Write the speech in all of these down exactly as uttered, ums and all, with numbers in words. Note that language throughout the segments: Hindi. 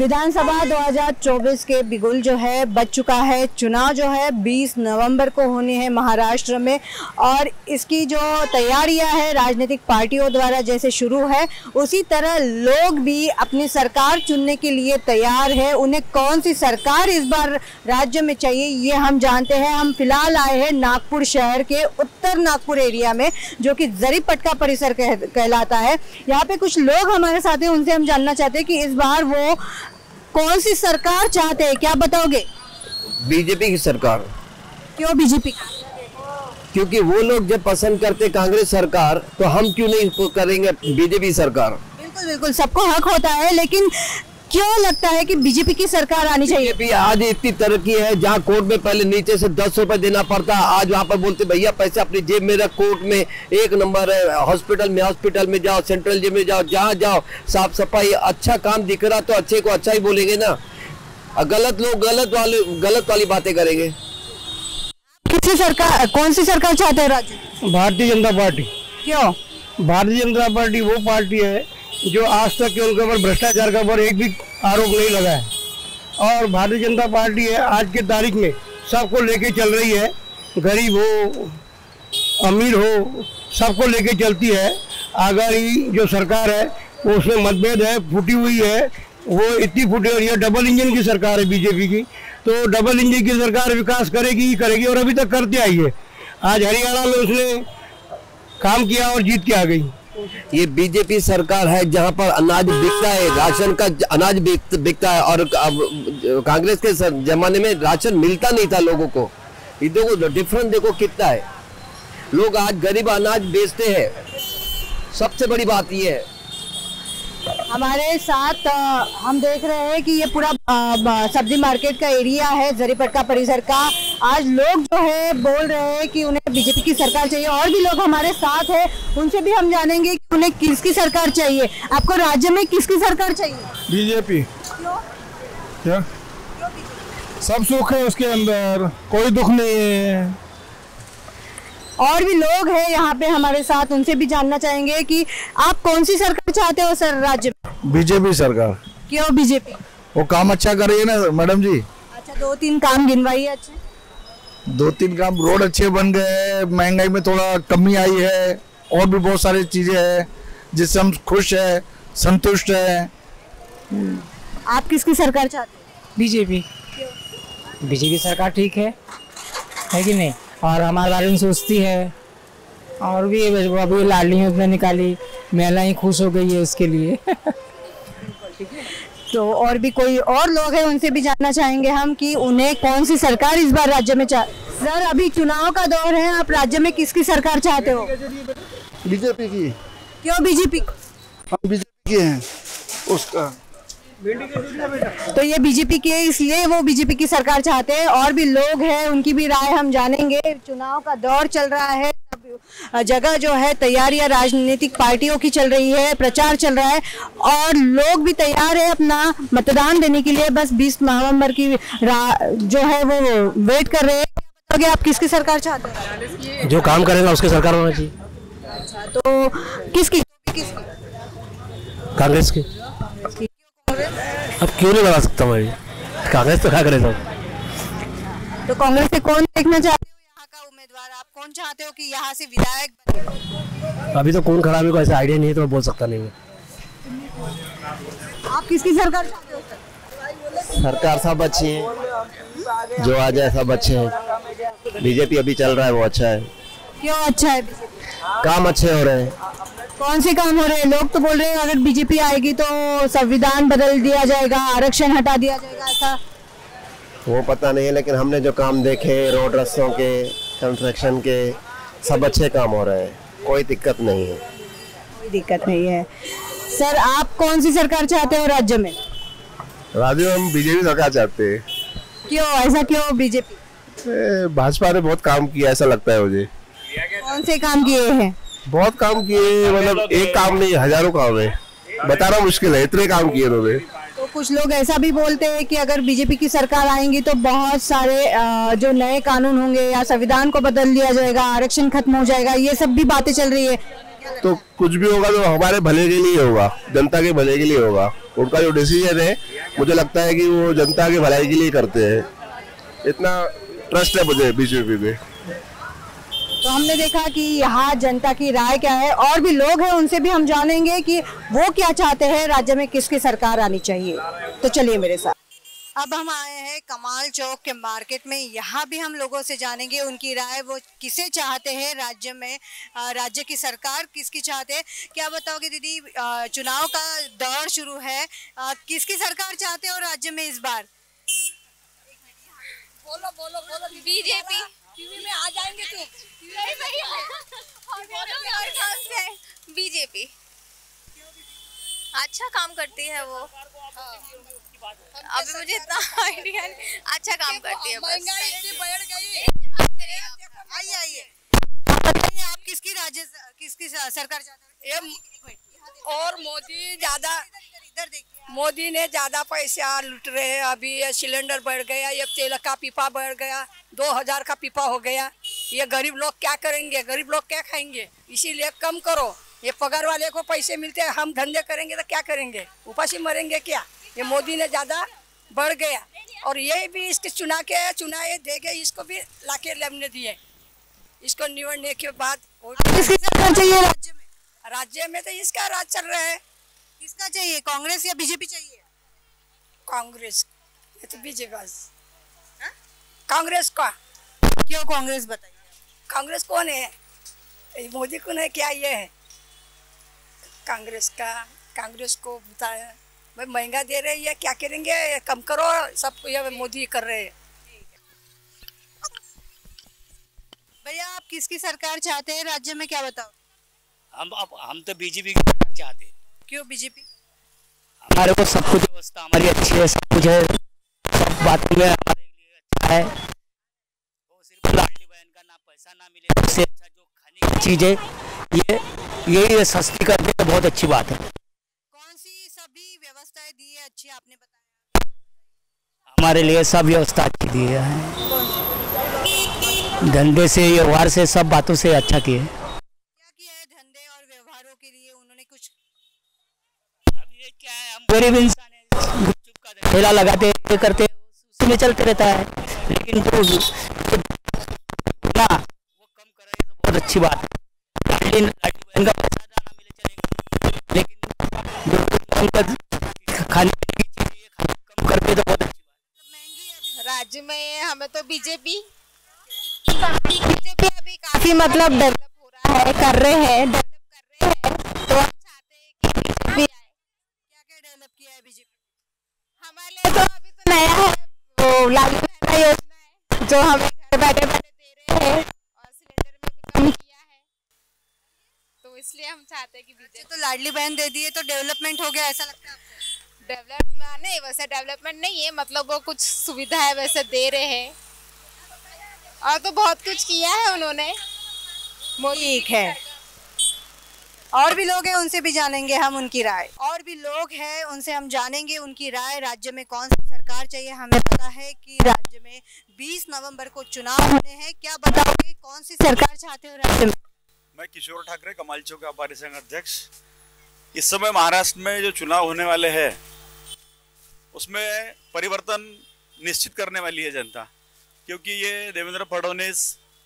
विधानसभा दो हज़ार चौबीस के बिगुल जो है बच चुका है। चुनाव जो है बीस नवंबर को होने हैं महाराष्ट्र में, और इसकी जो तैयारियां है राजनीतिक पार्टियों द्वारा जैसे शुरू है, उसी तरह लोग भी अपनी सरकार चुनने के लिए तैयार है। उन्हें कौन सी सरकार इस बार राज्य में चाहिए ये हम जानते हैं। हम फिलहाल आए हैं नागपुर शहर के उत्तर नागपुर एरिया में, जो कि जरीपटका परिसर कह, कहलाता है। यहाँ पे कुछ लोग हमारे साथ हैं, उनसे हम जानना चाहते हैं कि इस बार वो कौन सी सरकार चाहते हैं। क्या बताओगे? बीजेपी की सरकार। क्यों बीजेपी? क्योंकि वो लोग जब पसंद करते कांग्रेस सरकार, तो हम क्यों नहीं करेंगे बीजेपी सरकार? बिल्कुल बिल्कुल, सबको हक होता है, लेकिन क्यों लगता है कि बीजेपी की सरकार आनी चाहिए? बीजेपी आज इतनी तरक्की है, जहाँ कोर्ट में पहले नीचे से दस रुपए देना पड़ता, आज वहाँ पर बोलते भैया पैसे अपनी जेब में रख, कोर्ट में एक नंबर है, हॉस्पिटल में हॉस्पिटल में जाओ, सेंट्रल जेल में जाओ, जहाँ जाओ साफ सफाई, अच्छा काम दिख रहा तो अच्छे को अच्छा ही बोलेंगे ना, गलत लोग गलत वाले गलत वाली बातें करेंगे। किसी सरकार, कौन सी सरकार चाहते हैं राज्य? भारतीय जनता पार्टी। क्यों? भारतीय जनता पार्टी वो पार्टी है जो आज तक के उनके ऊपर भ्रष्टाचार का ऊपर एक भी आरोप नहीं लगा है, और भारतीय जनता पार्टी है आज के तारीख में सबको लेके चल रही है, गरीब हो अमीर हो सबको लेके चलती है। आगामी जो सरकार है वो उसमें मतभेद है, फूटी हुई है, वो इतनी फूटी हुई है। डबल इंजन की सरकार है बीजेपी की, तो डबल इंजन की सरकार विकास करेगी ही करेगी, और अभी तक करती आई है। आज हरियाणा में उसने काम किया और जीत के आ गई। ये बीजेपी सरकार है जहां पर अनाज बिकता है, राशन का अनाज बिकता है, और कांग्रेस के जमाने में राशन मिलता नहीं था लोगों को। ये देखो डिफरेंस देखो कितना है, लोग आज गरीब अनाज बेचते हैं, सबसे बड़ी बात ये है। हमारे साथ आ, हम देख रहे हैं कि ये पूरा आ, सब्जी मार्केट का एरिया है जरीपटका परिसर का। आज लोग जो है बोल रहे हैं कि उन्हें बीजेपी की सरकार चाहिए, और भी लोग हमारे साथ हैं, उनसे भी हम जानेंगे कि उन्हें किसकी सरकार चाहिए। आपको राज्य में किसकी सरकार चाहिए? बीजेपी। क्यों? क्या? सब सुख है उसके अंदर, कोई दुख नहीं है। और भी लोग हैं यहाँ पे हमारे साथ, उनसे भी जानना चाहेंगे कि आप कौन सी सरकार चाहते हो सर राज्य में? बीजेपी सरकार। क्यों बीजेपी? वो काम अच्छा कर रही है ना मैडम जी। अच्छा, दो तीन काम गिनवाइए अच्छे। दो तीन काम, रोड अच्छे बन गए, महंगाई में थोड़ा कमी आई है, और भी बहुत सारी चीजें हैं जिससे हम खुश है, संतुष्ट है। आप किसकी सरकार चाहते हैं? बीजेपी। बीजेपी सरकार ठीक है, है कि नहीं? और हमारे बारे में सोचती है, और भी अभी लाडली योजना निकाली, महिलाएं खुश हो गई है उसके लिए। तो और भी कोई और लोग हैं, उनसे भी जानना चाहेंगे हम कि उन्हें कौन सी सरकार इस बार राज्य में चाह। सर अभी चुनाव का दौर है, आप राज्य में किसकी सरकार चाहते हो? बीजेपी की। क्यों बीजेपी? हम बीजेपी के हैं उसका। तो ये बीजेपी के, इसलिए वो बीजेपी की सरकार चाहते हैं। और भी लोग हैं, उनकी भी राय हम जानेंगे। चुनाव का दौर चल रहा है, सब जगह जो है तैयारियां राजनीतिक पार्टियों की चल रही है, प्रचार चल रहा है, और लोग भी तैयार है अपना मतदान देने के लिए। बस बीस नवंबर की जो है वो वेट कर रहे हैं। बताओगे आप किसकी सरकार चाहते हैं? जो काम करेगा उसकी सरकार होना चाहिए। अच्छा, तो किसकी? कांग्रेस की। अब क्यों नहीं लगा सकता मैं, कांग्रेस तो क्या करे सब। तो कांग्रेस से कौन देखना चाहते हो यहाँ का उम्मीदवार? आप कौन चाहते हो कि यहाँ से विधायक बने? अभी तो कौन खड़ा, मेरे को ऐसा आइडिया नहीं है तो मैं बोल सकता नहीं मैं। आप किसकी सरकार चाहते हो सर? सरकार सब अच्छी है, जो आ जाए सब अच्छे हैं। बीजेपी अभी चल रहा है वो अच्छा है। क्यों अच्छा है? काम अच्छे हो रहे हैं। कौन से काम हो रहे हैं? लोग तो बोल रहे हैं अगर बीजेपी आएगी तो संविधान बदल दिया जाएगा, आरक्षण हटा दिया जाएगा, ऐसा। वो पता नहीं है, लेकिन हमने जो काम देखे रोड रस्तों के, कंस्ट्रक्शन के, सब अच्छे काम हो रहे हैं, कोई दिक्कत नहीं है। कोई दिक्कत नहीं है। सर आप कौन सी सरकार चाहते हो राज्य में? राज्य में हम बीजेपी सरकार चाहते हैं। क्यों, ऐसा क्यों बीजेपी? भाजपा ने बहुत काम किया ऐसा लगता है मुझे। कौन से काम किए हैं? बहुत काम किए, मतलब एक काम नहीं हजारों काम है, बताना मुश्किल है, इतने काम किए उन्होंने। तो कुछ लोग ऐसा भी बोलते हैं कि अगर बीजेपी की सरकार आएंगी तो बहुत सारे जो नए कानून होंगे या संविधान को बदल दिया जाएगा, आरक्षण खत्म हो जाएगा, ये सब भी बातें चल रही है। तो कुछ भी होगा तो हमारे भले के लिए होगा, जनता के भले के लिए होगा। उनका जो डिसीजन है मुझे लगता है कि वो जनता के भलाई के लिए करते हैं, इतना ट्रस्ट है मुझे बीजेपी पे। तो हमने देखा कि यहाँ जनता की राय क्या है, और भी लोग हैं उनसे भी हम जानेंगे कि वो क्या चाहते हैं, राज्य में किसकी सरकार आनी चाहिए। तो चलिए मेरे साथ। अब हम आए हैं कमाल चौक के मार्केट में, यहाँ भी हम लोगों से जानेंगे उनकी राय, वो किसे चाहते हैं राज्य में, राज्य की सरकार किसकी चाहते हैं। क्या बताओगे दीदी, चुनाव का दौर शुरू है, किसकी सरकार चाहते हो राज्य में इस बार? बोलो बोलो बोलो। बीजेपी। टीवी में आ जाएंगे तो बीजेपी अच्छा काम करती है वो। अभी मुझे इतना आइडिया नहीं, अच्छा काम करती है। महंगाई इतनी बढ़ गई। आइए आइए, बताइए आप किसकी राज्य किसकी सरकार चाहते हैं? और मोदी ज्यादा, मोदी ने ज्यादा पैसा लूट रहे हैं। अभी ये सिलेंडर बढ़ गया, ये तेल का पीपा बढ़ गया, दो हजार का पीपा हो गया। ये गरीब लोग क्या करेंगे, गरीब लोग क्या खाएंगे? इसीलिए कम करो। ये पगार वाले को पैसे मिलते हैं, हम धंधे करेंगे तो क्या करेंगे? उपासी मरेंगे क्या? ये मोदी ने ज्यादा बढ़ गया, और ये भी इसके चुना के चुनाए देंगे, इसको भी लाके लेने दिए। इसको निवड़ने के बाद किसकी सरकार चाहिए राज्य में? राज्य में तो इसका राज चल रहा है। किसका चाहिए, कांग्रेस या बीजेपी चाहिए? कांग्रेस। ये तो बीजेपी बस। कांग्रेस का। क्यों कांग्रेस, बताइए। कांग्रेस कौन है? मोदी कौन है क्या? ये है कांग्रेस का। कांग्रेस को बताया भाई महंगा दे रहे हैं, क्या करेंगे? कम करो, सब ये मोदी कर रहे हैं। भैया आप किसकी सरकार चाहते हैं राज्य में, क्या बताओ? हम अब हम तो बीजेपी की सरकार चाहते हैं। क्यों बीजेपी? हमारे को सब कुछ व्यवस्था हमारी अच्छी है, सब कुछ है, सब बातों में हमारे लिए अच्छा है। वो सिर्फ लाडली बहन का ना पैसा ना मिले, उससे अच्छा जो खाने की चीज है ये यही सस्ती कर दे तो बहुत अच्छी बात है। कौन सी सभी व्यवस्थाएं दी है अच्छी, आपने बताया? हमारे लिए सब व्यवस्था अच्छी दी है, धंधे से व्यवहार से सब बातों से अच्छा किए। क्या किया है धंधे और व्यवहारों के लिए उन्होंने कुछ? अब ये क्या है, हम गरीब इंसान है, गुपचुप का ठेला लगाते करते उसी में चलते रहता है, लेकिन जो ना वो कम कर रहे तो बहुत अच्छी बात है। लाडली बहन का पैसा ना मिले चलेगा, लेकिन जो खाने पीने की चीज ये कम करके तो बहुत अच्छी बात है। राज्य में हमें तो बीजेपी बीजेपी अभी काफी मतलब डेवलप हो रहा है, कर रहे हैं, डेवलप कर रहे हैं, तो हम चाहते हैं कि बीजेपी आए। क्या क्या डेवलप किया है बीजेपी? हमारे लिए तो अभी तो नया है, वो लाडली बहन योजना है जो हमें घर बैठे बैठे दे रहे हैं, और सिलेंडर में भी कम किया है, तो इसलिए हम चाहते हैं कि बीजेपी। तो लाडली बहन दे दिए तो डेवलपमेंट हो गया, ऐसा लगता है आपको? डेवलपमेंट नहीं, वैसे डेवलपमेंट नहीं है, मतलब वो कुछ सुविधा है वैसे दे रहे हैं, और तो बहुत कुछ किया है उन्होंने। ठीक है, और भी लोग हैं उनसे भी जानेंगे हम उनकी राय। और भी लोग हैं उनसे हम जानेंगे उनकी राय, राज्य में कौन सी सरकार चाहिए। हमें पता है कि राज्य में बीस नवंबर को चुनाव होने हैं, क्या बताओगे कौन सी सरकार चाहते हो राज्य में? मैं किशोर ठाकरे, कमाल चौक व्यापारी संघ अध्यक्ष। इस समय महाराष्ट्र में जो चुनाव होने वाले हैं उसमें परिवर्तन निश्चित करने वाली है जनता, क्योंकि ये देवेंद्र फडणवीस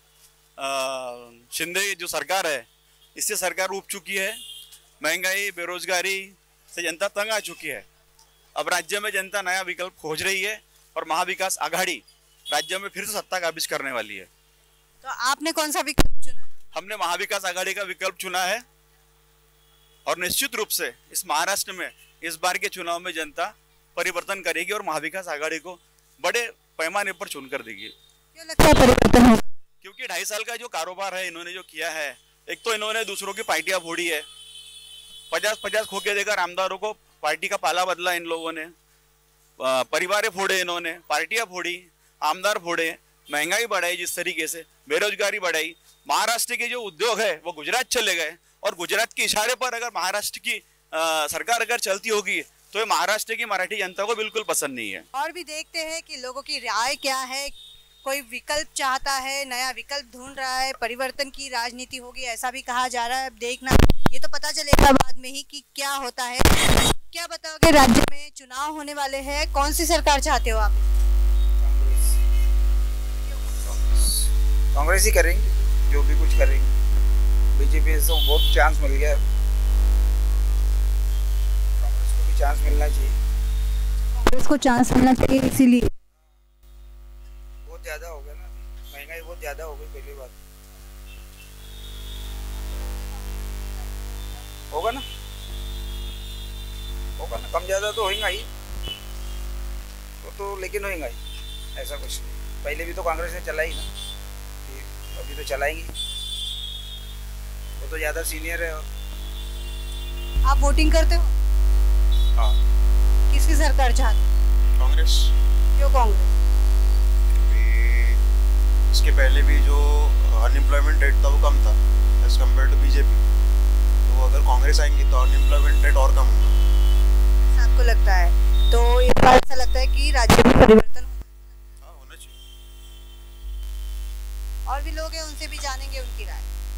शिंदे जो सरकार है इससे सरकार उब चुकी है। महंगाई बेरोजगारी से जनता तंग आ चुकी है। अब राज्य में जनता नया विकल्प खोज रही है, और महाविकास आघाड़ी राज्य में फिर से सत्ता काबिज करने वाली है। तो आपने कौन सा विकल्प चुना? हमने महाविकास आघाड़ी का विकल्प चुना है, और निश्चित रूप से इस महाराष्ट्र में इस बार के चुनाव में जनता परिवर्तन करेगी और महाविकास आघाड़ी को बड़े पैमाने पर चुनकर देगी। क्यों लगता है परिवर्तन होगा? क्योंकि ढाई साल का जो कारोबार है इन्होंने जो किया है, एक तो इन्होंने दूसरों की पार्टियां फोड़ी है, पचास पचास खोके देकर आमदारों को पार्टी का पाला बदला इन लोगों ने, परिवारें फोड़े इन्होंने, पार्टियां फोड़ी, आमदार फोड़े, महंगाई बढ़ाई, जिस तरीके से बेरोजगारी बढ़ाई। महाराष्ट्र के जो उद्योग है वो गुजरात चले गए, और गुजरात के इशारे पर अगर महाराष्ट्र की आ, सरकार अगर चलती होगी तो ये महाराष्ट्र की मराठी जनता को बिल्कुल पसंद नहीं है। और भी देखते हैं कि लोगों की राय क्या है, कोई विकल्प चाहता है, नया विकल्प ढूंढ रहा है, परिवर्तन की राजनीति होगी ऐसा भी कहा जा रहा है। अब देखना, ये तो पता चलेगा बाद में ही कि क्या होता है। क्या बताओगे, राज्य में चुनाव होने वाले हैं, कौन सी सरकार चाहते हो आप? कांग्रेस ही करेंगे, जो भी कुछ करेंगे। बीजेपी से बहुत चांस मिल गया, कांग्रेस को भी चांस मिलना चाहिए। कांग्रेस को चांस मिलना चाहिए, इसीलिए बहुत ज्यादा हो गया ना, महंगाई बहुत ज्यादा हो गई। पहली बात होगा ना, होगा ना, कम ज्यादा तो होगा ही तो, तो लेकिन होगा ही, ऐसा कुछ नहीं। पहले भी तो कांग्रेस ने चलाई ना, अभी तो चलाएंगे, वो तो ज्यादा सीनियर है। आप वोटिंग करते हो? हाँ। किसकी सरकार चाहते हो? कांग्रेस। क्यों कांग्रेस? इसके पहले भी जो अनएम्प्लॉयमेंट रेट था वो कम था एज कम्पेयर टू बीजेपी, तो अगर कांग्रेस आएंगी तो अनएम्प्लॉयमेंट रेट और कम होगा। ऐसा आपको लगता है? तो इस बार ऐसा लगता है कि राज्य में परिवर्तन हाँ होना चाहिए। और भी लोग हैं, उनसे भी जानेंगे उनकी राय।